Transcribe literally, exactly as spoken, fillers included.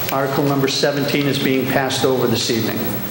Article number seventeen is being passed over this evening.